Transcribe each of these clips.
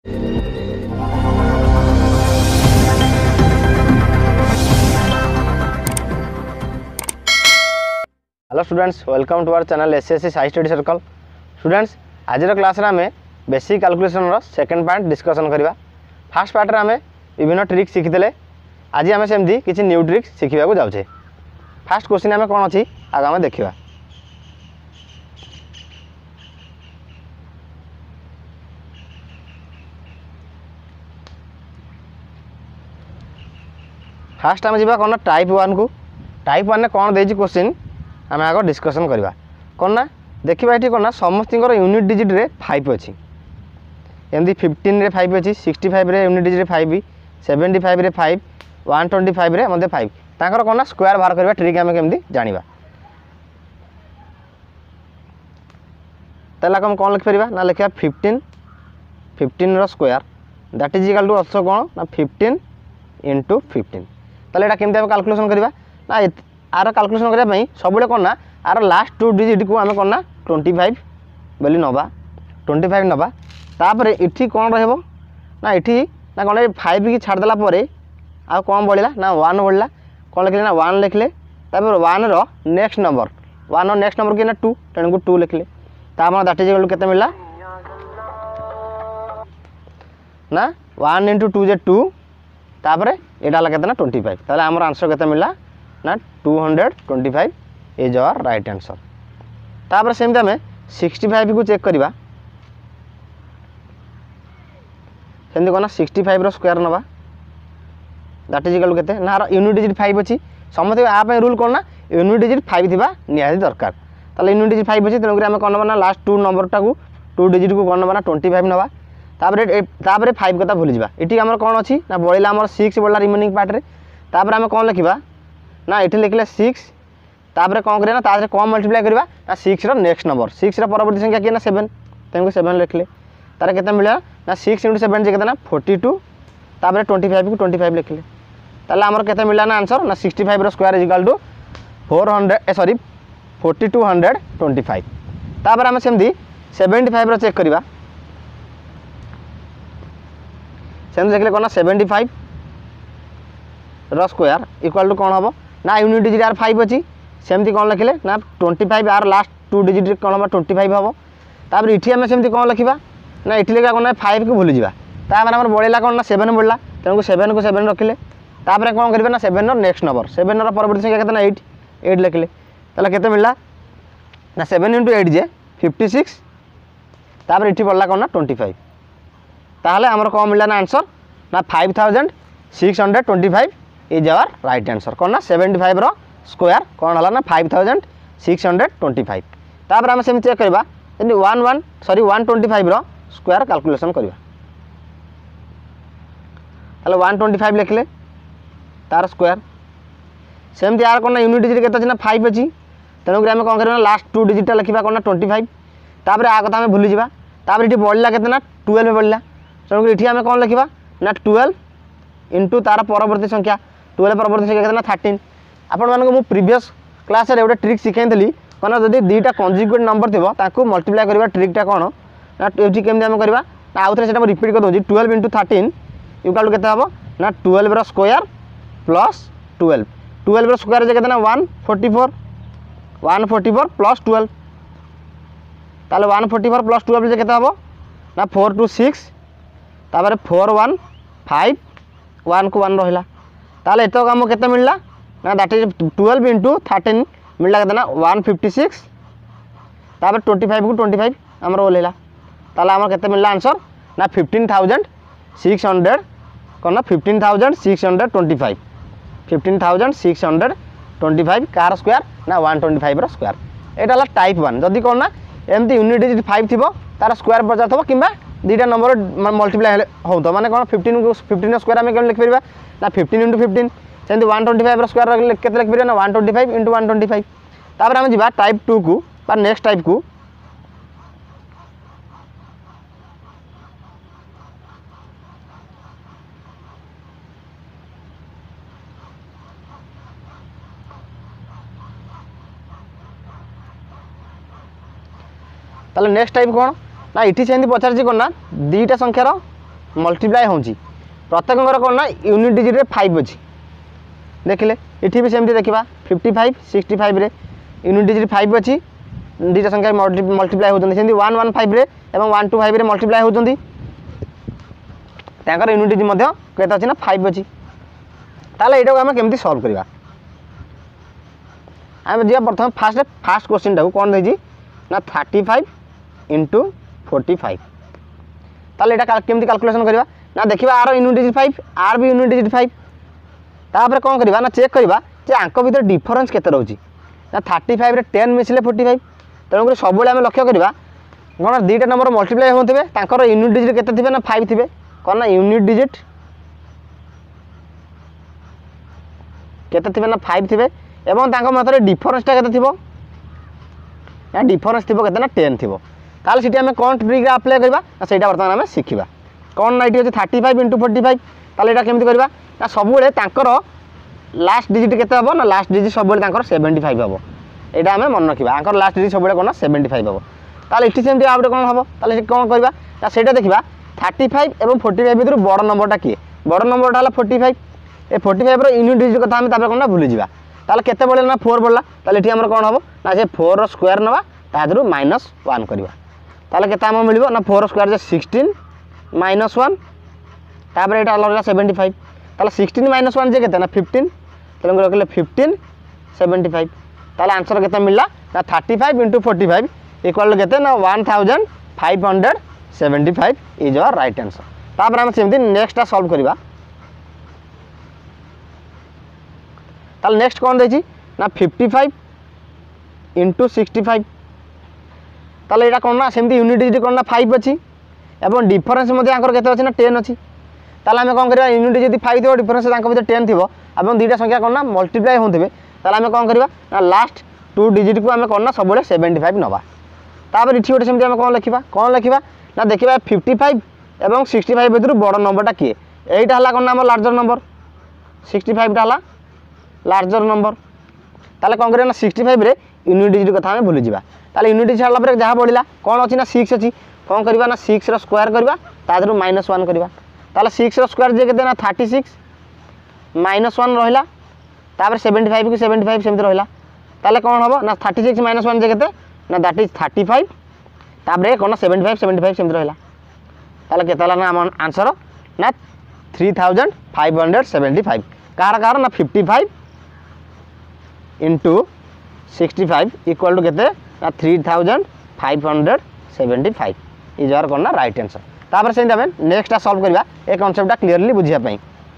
Hello students, welcome to our channel SSC Sai study circle. Students, आज class रे आमे basic calculation रो second part discussion करबा। First part रे आमे विभिन्न ट्रिक शिखितले, आज आमे सेमदी किछि न्यू ट्रिक शिखिबा को जाउछे। फर्स्ट क्वेश्चन आमे कोन अछि आगा आमे देखिबा। फर्स्ट आमे जिबा कोन टाइप 1 को। टाइप 1 ने कोन देछि क्वेश्चन आम आग डिस्कसन करवा। कौन ना देखा ये कौन समस्त यूनिट डिजिट रे 5 अच्छी, एमती 15 रे 5 अच्छी, 65 रे यूनिट डिजिट 5, 75 रे 5, 125 रे मध्य 5। तांकर कौन ना स्क्वायर बाहर करवा ट्रिक आम केमती जानिबा। ताला हम कौन लिख परिबा ना लिखा 15 रो square that is equal to also कौन ना 15 into 15। ताले एटा केमती कैलकुलेशन करबा ना आर कैलकुलेशन करने सब कौन ना आर लास्ट 2 डिजिट को आम कौन ना 25 बोली नवा 25 नवा। तापर इठी कौन रहिबो ना इठी ना कौन 5 की छाड़देला आ कौन बढ़ला ना 1 बढ़ला। कौन लिखले ना 1 लिखले, तापर 1 रो नेक्स्ट नंबर 1 रो नेक्स्ट नंबर कि ना 2, तेणु को 2 लिखले। तापर दैट इज इक्वल टू केते मिलला ना 1 into 2 जे 2, तापर एटा ला केते ना 25। ताले हमर आंसर केते मिलला ना 225 इज आवर राइट आंसर। तापर सेमती आम 65 को चेक करवा। सेमती कौन 65 रो स्क्वायर नवा दैट इज इक्वल केते ना यूनिट डिजिट 5 अच्छी। समस्त आप रूल कौन ना यूनिट डिजिट 5 थिबा निहाती दरकार। ताले यूनिट डिजिट 5 अच्छी, तेणुक आम कौन ना लास्ट 2 नंबर टाकू 2 डिजिट को कौन ना 25 नवा। तापर 5 कथा भूली जावा। इटी आमर कौन अच्छी ना बढ़ला आमर 6 बढ़ला रिमेनिंग पार्ट रे। तापर आम कौन लिखा ना ये लिखले 6, तापर कौन करिया ना तारे कौन मल्टीप्लाई करवा ना 6 रो नेक्स्ट नंबर 6 रो परवर्ती संख्या किए ना 7, तेणुक 7 लिखले। तारे केते मिला ना 6 into 7 जे केते ना 42, तापर 25 को 25 लिखले। ताले हमर केते मिला ना आंसर ना 65 रो स्क्वायर इज इक्वल टू 4225। तापर हम सेमदी 75 रो चेक करवा। सेम देखले कोन ना 75 रो स्क्वायर इक्वल टू कौन हम ना यूनिट डिजिट आर 5 अच्छी। सेमती कौन लिखले ना 25 आर लास्ट 2 डिजिट कौन हम 25 हम। तापर इठी आम सेमती कौन लिखा ना इठी लिखा कौन ना 5 को भूली जावा। तापर हमर बढ़ला कौन ना 7 बढ़ला, तेणु 7 को 7 रखिले। तापर कौन करिवे ना 7 रो नेक्स्ट नंबर 7 रो परवर्ती संख्या केते ना 8 लिखले। ताले केते मिलला ना 7 into 8 जे 56। तापर इठी बढ़ला कौन ना 25। ताहले हमर कौन मिलला ना आंसर ना 5625 इज आवर राइट आंसर। कौन ना 75 रो स्क्वायर कौन हला ना 5625। तापर हम सेम चेक करबा 125 रो स्क्वायर कैलकुलेशन करबा। ताले 125 लिखले तार स्क्वायर। सेमती यार कौन ना यूनिट डिजिट केते अछि ना 5 अछि, तेणुक आम कौन करबा लास्ट 2 डिजिट लिखा कौन ना 25। तापर आ कथा हम भूली जावा। तापर इठी बढ़ला केते ना 12 बढ़ला, तेणुक इठी आम कौन लिखा ना 12 into तार परवर्ती संख्या 12 परवर्ती संख्या केते ना 13। आपण मानको मु प्रीवियस क्लास रे एटा ट्रिक सिखाइतली कौन जदि दुईटा कंजुगेट नंबर थिबो ताकू मल्टीप्लाई करबा ट्रिकटा कौन ना एठी केमती हम करबा ना आउथरे सेटा रिपीट कर दोजी 12 into 13 इक्वल टू केते हबो ना 12 रो स्क्वायर प्लस 12। 12 रो स्क्वायर जे केते ना 144 प्लस 12। ताले 144 प्लस 12 जे केते हबो ना 426। तापर 415 1 को 1 रहिला। ताले एतो काम केते मिलला ना दैट इज 12 into 13 मिलला केते ना 156। तापर 25 को 25 हमर ओलेला। ताले हमर केते मिलला आंसर ना 15600 कोन ना 15625 15625 कार स्क्वायर ना 125 रो स्क्वायर। एटा ला टाइप 1। जदी कोन ना एमती यूनिट डिजिट 5 थिबो तार स्क्वायर पचा थबो किबा दुईटा नंबर मल्टीप्लाई हो तो माने कोन 15 रो स्क्वायर हम केम लिख परिबा ना 15 into 15। सेमती 125 रो स्क्वायर केते लिख परिबा ना 125 into 125। तापर हम जिबा टाइप 2 को बा नेक्स्ट टाइप को। ताले नेक्स्ट टाइप कौन ना इटी सेमती पचार कौन ना दुईटा संख्यार मल्टीप्लाई होची प्रत्येक कौन ना यूनिट डिजिट रे 5 अच्छी देखिले इठी भी सेमती देखा 55 65 रे यूनिट डिजिट 5 अच्छी दुईटा संख्या मल्टीप्लाई होती सेमती 115 रे एवं 125 रे मल्टीप्लाई होती यूनिट डिजिट केते अच्छी ना 5 अच्छी ताले एटा आम केमती सॉल्व करवा आम जी प्रथम फास्ट क्वेश्चन टाक कौन देजी ना 35 इंटू 45 ताले एटा केमती कैलकुलेशन करवा ना देखा आर यूनिट डिजिट 5 आर भी यूनिट डिजिट 5 तापर कौन करवा ना चेक करवा जे आंक भीतर डिफरेंस केते रहउची ना 35 रे 10 मिसले 45 तेणुक सब आम लक्ष्य करवा कौन दुईटा नंबर मल्टीप्लाई होते तांकर यूनिट डिजिट केते थिबे ना 5 थिबे कौन ना यूनिट डिजिट केते थिबे ना 5 थिबे एवं तांको मतर डिफरेंसटा केते थिबो ना डिफरेंस थिबो केते ना 10 थिबो ताले सिटी आम कौन ट्रिक अप्लाई करवा ना सेटा वर्तमान आम शिखिबा कौन ना ये 35 इंटू 45 ताले एटा केमती करवा ना सबुले तांकर लास्ट डिजिट केते हबो ना लास्ट डिजिट सबुले तांकर 75 हबो एटा आम मन रखिबा आंकर लास्ट डिजिट सबुले कोन ना 75 हबो ताले इठी सेमती आउट कोन हबो ताले कोन करबा ना सेटा देखिबा 35 एवं 45 भितर बड़ नंबरटा किए बड़ नंबरटा हला 45 ए 45 रो यूनिट डिजिट कथा हम तापर कोन ना भूली जिबा ताले केते बळले ना 4 बळला ताले इठी हमर कोन हबो ना जे 4 रो स्क्वायर नबा तादरु -1 करबा ताले केते हम मिलबो ना 4 रो स्क्वायर जे 16 -1 तापर एटा अलग 75 ताले 16 -1 जे केते ना 15 तेलंग रखले 15 75 ताले आंसर केते मिलला ना 35 इंटू 45 इक्वल केते ना 1575 इज आवर राइट आंसर तापर हम सेमती नेक्स्ट सॉल्व करबा ताले नेक्स्ट कौन देछि ना 55 इंटू 65 ताले एटा कोन ना सेमती यूनिट डिजिट कोन ना 5 अछि एवं डिफरेंस मध्ये आंकर केते अछि ना 10 अछि ताले हम कोन करबा यूनिट डिजिट 5 थिबो डिफरेंस तांक भितर 10 थिबो एवं दुईटा संख्या कोन ना मल्टीप्लाई होथिबे ताले हम कोन करबा ना लास्ट 2 डिजिट को हम कोन ना सबले 75 नबा तापर इठी गोटे सेमती हम कोन लिखिबा ना देखिबा 55 एवं 65 भितर बड़ नंबरटा किए एटा हला कोन ना हमर लार्जर नंबर 65 टा हला लार्जर नंबर ताले कोन करबा ना 65 रे यूनिट डिजिट कथा हम भूली जिबा ताले यूनिट डिजिट छाडला पर जहा पडिला कोन अछि ना 6 अछि कोन करबा ना 6 रो स्क्वायर करबा तादरु -1 करबा ताले 6 रो स्क्वायर जे केते ना 36 -1 रहिला तापर 75 की 75 सेमते रहिला ताले कोन हबो ना 36 -1 जे केते ना दैट इज 35 तापर कोन ना 75 सेमते रहिला ताले केते हला ना हम आंसर ना 3575 कार ना 55 इंटू 65 इक्वल टू केते ना 3575 इज आवर कोन ना राइट आंसर तापर से हमें नेक्स्ट सॉल्व करबा ए कांसेप्टटा क्लियरली बुझिया पई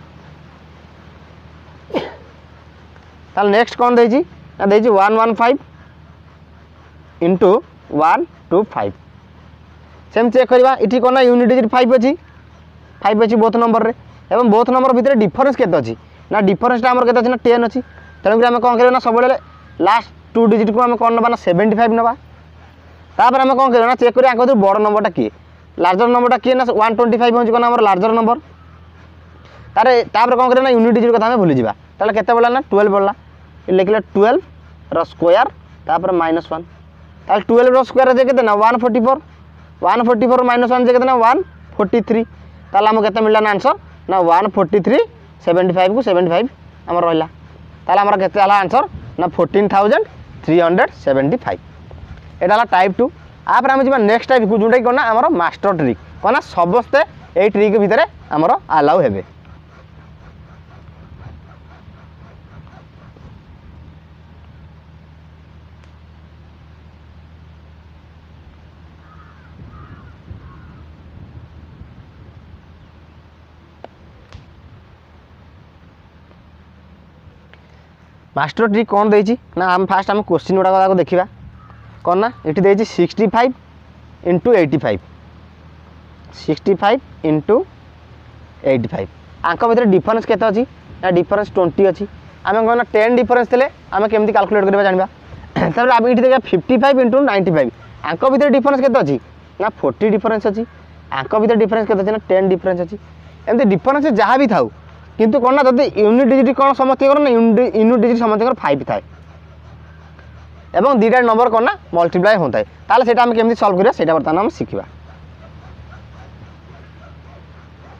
ताल नेक्स्ट कौन देजी ना देजी 115 इंटू 125 सेम चेक करवा इठी कोन ना यूनिट डिजिट 5 अछि बोथ नंबर रे एवं बोथ नंबर भितर डिफरेंस केते अछि ना डिफरेंस हमर केते अछि ना 10 अछि तेणु हम कोन करबा ना सब लास्ट 2 डिजिट को हम कोन नबा ना 75 नबा तापर हम कोन करबा ना चेक करिया आंक बड़ नंबरटा किए लार्जर नंबरटा किए ना 125 होछि कोन हमर लार्जर नंबर तारे तापर कोन करबा ना यूनिट डिजिट कथा हम भूली जिबा ताले केते बळला ना 12 बळला लिखले 12 रो स्क्वायर तापर -1 ताले 12 रो स्क्वायर जे केते ना 144 -1 जे केते ना 143 ताले हम केते मिलला ना आंसर ना 143 75 को 75 हमर रहला ताले हमर केते हला आंसर ना 14375 एटा हला टाइप 2 आपर हम जिबा नेक्स्ट टाइप को जोंडा कोना हमर मास्टर ट्रिक कोना सबस्ते ए ट्रिक भितरे हमर अलाउ हेबे मास्टर ट्रिक कौन देछि ना हम फास्ट हम क्वेश्चन गुड़ा को देखिबा कौन ना इटी देछि 65 इंटू 85 65 इंटू 85 आंक भितर डिफरेंस केते अछि ना डिफरेंस 20 अछि आमे कोन 10 डिफरेंस थिले आमे केमती कैलकुलेट करबा जानबा तबे आमे इटी देखा 55 इंटू 95 आंक भितर डिफरेंस केते अछि ना 40 डिफरेंस अछि आंक भितर डिफरेंस केते अछि ना 10 डिफरेंस अछि एमती डिफरेंस जहाँ भी थाउ किंतु कौन ना जब यूनिट डिजिट कौन समस्त ना यूनिट डिजिट समस्त 5 थाए एवं दुईटा नंबर कौन ना मल्टीप्लाई होता है ताले सेटा हम केमती सॉल्व करिया सेटा बर्तमान हम शिखिबा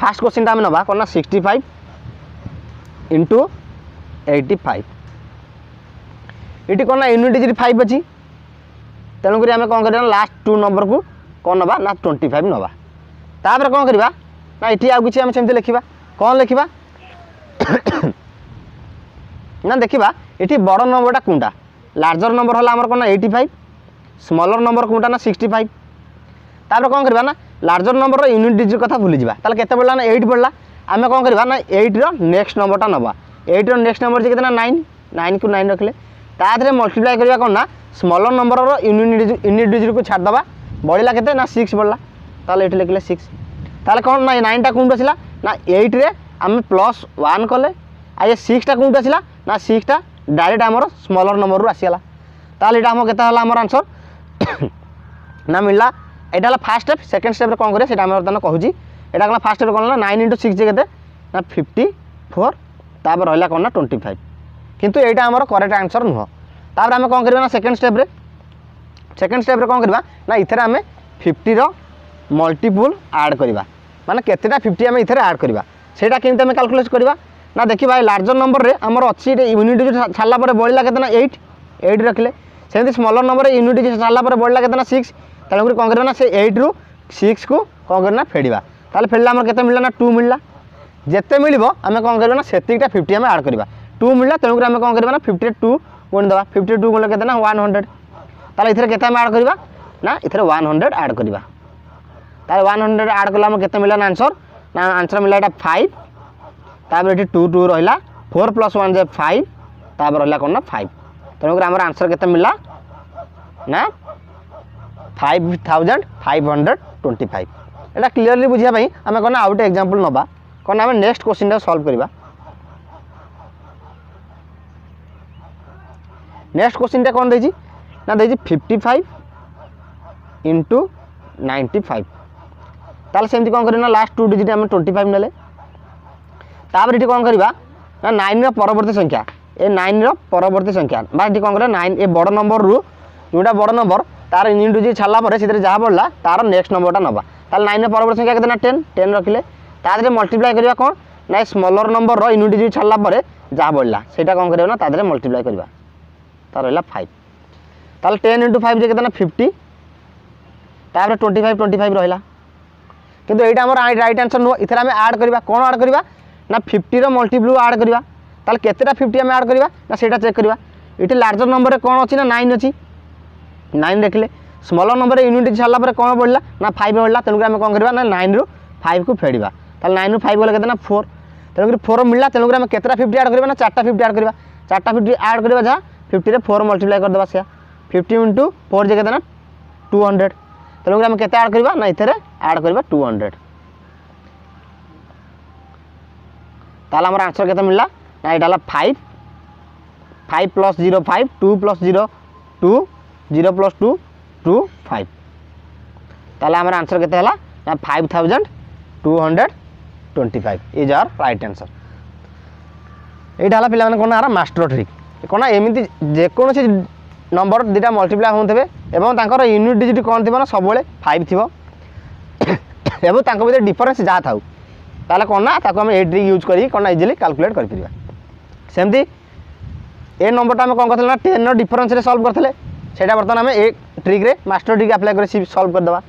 फास्ट क्वेश्चन आम ना कौन ना 65 इंटू 85 ये कौन ना यूनिट डिजिट 5 अच्छी तेणुक आम कौन कर लास्ट 2 नंबर को कौन नवा ना 25 नवा तापर कौन करवा ना ये आउ कि सेमती लिखा कौन लिखा ना देखा ये बड़ नंबरटा कौटा लार्जर नंबर है आमर कौन ना 85 स्मॉलर नंबर कौटा ना 65 तापर कौन करवा ना लार्जर नंबर यूनिट डिजिट कथा भूली जावा ताले केते पड़ला ना 8 पड़ला आम कौन करवा ना 8 रो नेक्स्ट नंबरटा नवा 8 रो नेक्स्ट नंबर कितना 9 9 को 9 रखले तादरे मल्टीप्लाई करवा कौन ना स्मॉलर नंबर रो यूनिट डिजिट को छाड़ दबा बढ़ला केते ना 6 बढ़ला ताले एठी लिखले 6 ताले कौन ना 9 टा कोन आसिला ना 8 रे आम +1 कले आ ये 6 टा कोन आसिला ना 6 टा डायरेक्ट आमर स्मॉलर नंबर रू आसीला ताले एटा हम केते हला आमर आंसर ना मिलला एटा हला फर्स्ट स्टेप सेकंड स्टेप रे कोन करे सेटा हम बर्तन कहूची एटा हला फर्स्ट स्टेप कोन ना 9 * 6 जे केते ना 54 तापर रहला कोन ना 25 किंतु एटा आमर करेक्ट आंसर नुह तापर आम कोन करबा ना सेकंड स्टेप रे कोन करबा ना इथरे आम 50 रो मल्टीपल ऐड करबा माने केतेटा 50 आम इथरे ऐड करबा सेटा केमते आम कैलकुलेट करबा ना देखि भाई लार्जर नंबर रे हमर अछि यूनिट डिजिट छाड़ला पर बढ़ला केतना 8 रखले सेमती स्मॉलर नंबर रे यूनिट डिजिट छाड़ला पर बढ़ला केतना 6 तेणुक कौन करना से 8 रू 6 को कौन करना फेड़ा ताले फेड़ला आमर केते मिलला ना 2 मिलला जेते मिलिबो आमे कौन करबा ना सेतिकटा 50 आमे ऐड करबा 2 मिलला तेणुक आमे कौन करबा ना 52 गुण दबा 52 गुण केते ना 100 ताले इथरे केते आमे ऐड करबा ना इथरे 100 ऐड करबा ताले 100 ऐड करला आमर केते मिलला ना आंसर मिलला एटा 5 तापर एठी 2 2 रहला 4 + 1 जे 5 तापर रहला कोन ना 5 तेणुक आमर आंसर केते मिलला ना 5525 एटा क्लियरली बुझिया भाई आमे कोन आउट एग्जांपल नबा कोन आमे नेक्स्ट क्वेश्चन टा सॉल्व करबा नेक्स्ट क्वेश्चन टा कोन देजी ना देजी 55 * 95 ताले सेमती कोन करिना लास्ट 2 डिजिट आमे 25 नेले तापर इठी कोन करबा ना 9 रो परवर्ती संख्या ए 9 रो परवर्ती संख्या बा इठी कोन करे 9 ए बड़ नंबर रू जोटा बड़ नंबर तार यूनिट डिजिट छाड़ला पर से जहाँ पड़ा तार नेक्स्ट नंबरटा नवा ताल 9 परवर्ती संख्या कितना 10 रखिले तादरे मल्टीप्लाई करबा कोन ना स्मॉलर नंबर रो यूनिट डिजिट छाड़ला पर जहाँ पड़ा सेटा कोन करबा ना तादरे मल्टीप्लाई करबा तार रहला 5 ताल 10 * 5 जे कितना 50 तापर 25 रहला किंतु एटा हमर राइट आंसर नो इथरा हम ऐड करबा कोन ऐड करबा ना 50 रो मल्टीप्ल ऐड करबा ताल केतेटा 50 हम ऐड करबा ना सेटा चेक करबा इटे लार्जर नंबर रे कोन अछि ना 9 अछि 9 रखिले स्मॉलर नंबर यूनिट छाड़ला पर कौन बढ़ला ना 5 बढ़ला तेणुक आम कौन करबा ना 9 रू 5 को फेड़ा ताले 9 रू 5 गले केतना 4 तेणुक 4 मिलला तेणुक आम केतरा 50 ऐड करबा ना 4टा 50 ऐड करबा 4टा 50 ऐड करबा जहाँ 50 रे 4 मल्टीप्लाई कर देबा से 50 * 4 जे केतना 200 तेणुक आम केते ऐड करबा ना इथरे ऐड करबा 200 ताले हमर आंसर केते मिलला ना एटा हला 5 + 0 5 2 + 0 2 0 + 2 2 5 ताले हमर आंसर केते हला ना 5225 इज आवर राइट आंसर एटा हला पिला माने कोन आरा मास्टर ट्रिक कोन एमिति जे कोन से नंबर दुटा मल्टीप्लाई होथबे एवं तांकर यूनिट डिजिट कोन थिबो ना सब बेले 5 थिबो एवं तांको भीतर डिफरेंस जा थाउ ताले कोन ना ताको हम ए ट्रिक यूज करी कोन इजीली कैलकुलेट कर परिबा सेमती ए नंबरटा हम कोन करथले ना 10 नो डिफरेंस रे सॉल्व करथले सेटा बर्तन आम एक ट्रिक रे मास्टर ट्रिक अप्लाई कर सॉल्व कर दबा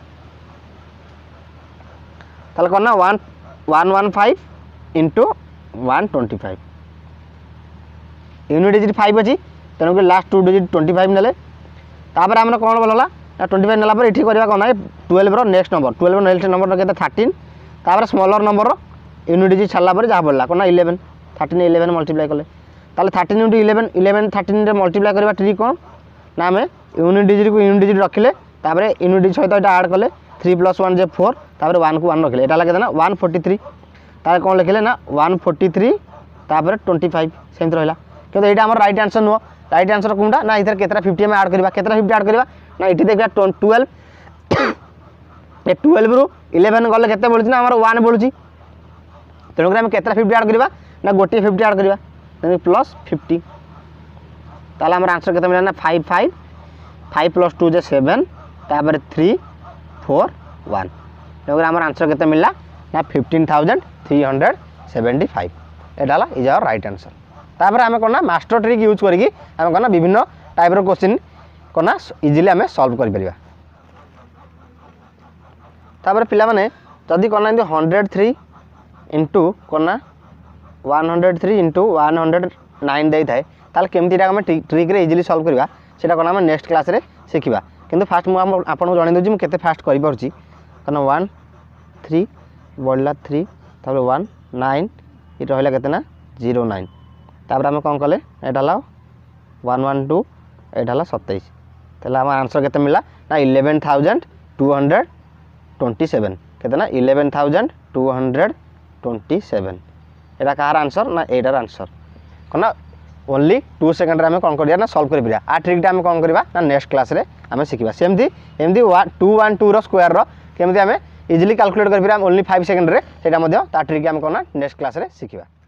ताले कोन ना 115 * 125 यूनिट डिजिट 5 अछि तेणुक लास्ट 2 डिजिट 25 नेले तापर आम कौन बोलला ना 25 नेला पर इठी करबा कोन 12 रो नेक्स्ट नंबर 12 नेक्स्ट नंबर केते 13 तापर स्मॉलर नंबर रो यूनिट डिजिट छाड़ला पर जहाँ पड़ला कोन 11 13 11 मल्टीप्लाई कले ताले 13 * 11 11 13 रे मल्टीप्लाई करबा ट्रिक कोन ना आम यूनिट डिजिट को यूनिट डिजिट रखिले तापर यूनिट डिजिट सहित एटा ऐड कले 3 + 1 जे 4 तापर 1 को 1 रखिले एटा लगे ना 143 तापर कोन लिखिले ना 143 तापर 25 सेम रहला किंतु एटा हमर right answer no right answer कोनटा ना इधर केतरा 50 में ऐड करबा केतरा 50 ऐड करबा ना इठी देखबा 12 ए 12 रू 11 गले केते बोलछि ना हमर 1 बोलछि तेणुक आम केतरा 50 ऐड करबा ना गोटे 50 ऐड करबा +50 ताले हमर आंसर केते मिला ना 5 5 5 + 2 जे 7 तापर 3 4 1 तेणुक हमर आंसर केते मिला ना 15,375 एटा हला इज आवर राइट आंसर। तापर आमे कोना मास्टर ट्रिक यूज करके आमे कोना विभिन्न टाइप रो क्वेश्चन कोना इजीली आमे सॉल्व कर परिबा। तापर पिला माने जदी कोना 103 इंटू कोना 103 इंटू 109 दे थाए ताल केमतीटा आमे ट्रिक रे इजीली सॉल्व करबा सेटा कोना आमे नेक्स्ट क्लास रे सिखिबा। किंतु फास्ट मु आपन जणे दोजी मु केते फास्ट करि परछि कोना 1 3 बढ़ला 3 तापर 1 9 ये रहला केते ना 09 तापर आमे कोन कले एटा ला 112 एटा ला 27 तला हमर आंसर केते मिला ना 11,227 केते ना 11,227 एटा कार आंसर ना एटार आंसर कोना ओनली 2 सेकंड रे आमे कोन करिया ना सॉल्व करि परिया। आ ट्रिक टा आमे कोन करबा ना नेक्स्ट क्लास रे आमे सिखिबा। सेमती एमती 212 रो स्क्वायर रो केमती आमे इजीली कैलकुलेट कर परिया ओनली 5 सेकंड रे सेटा मध्ये ता ट्रिक आमे कोना नेक्स्ट क्लास रे सिखिबा।